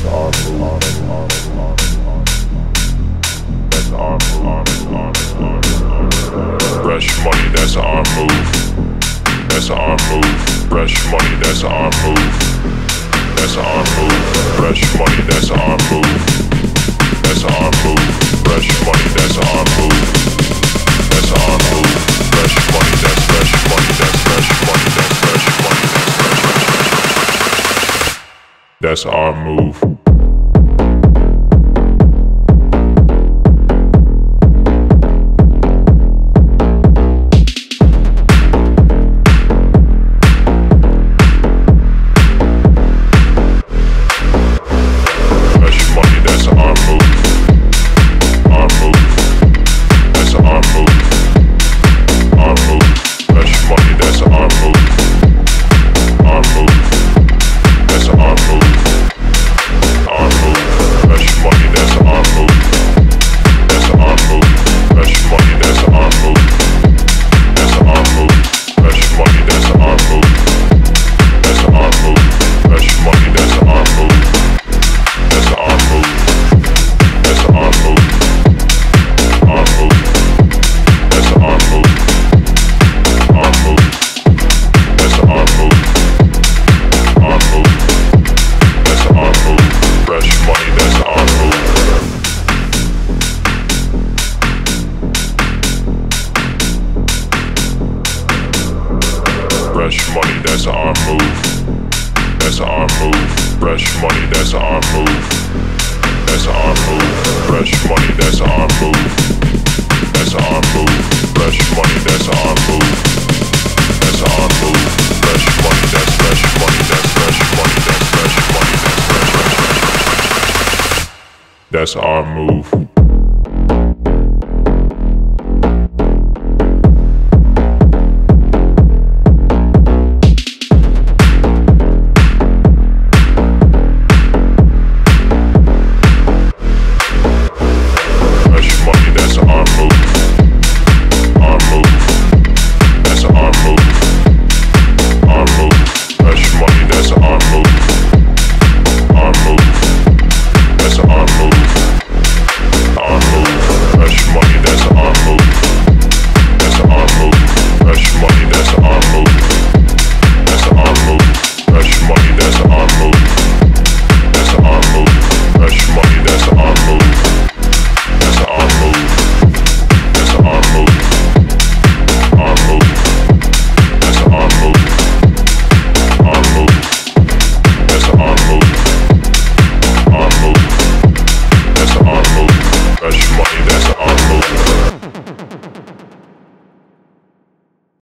Fresh money, that's our move. That's our move. Fresh money, that's our move. That's our move. Fresh money, that's our move. That's our move. Fresh money, that's our move. That's our move. Fresh money, that's fresh money, that's fresh money, that's fresh money, that's our move. Fresh money, that's our move. That's our move. Fresh money, that's our move. That's our move. Fresh money, that's our move. That's our move. Fresh money, that's our move. That's our move. Fresh money, that's fresh money, that's fresh money, that's fresh money, that's fresh money. That's our move.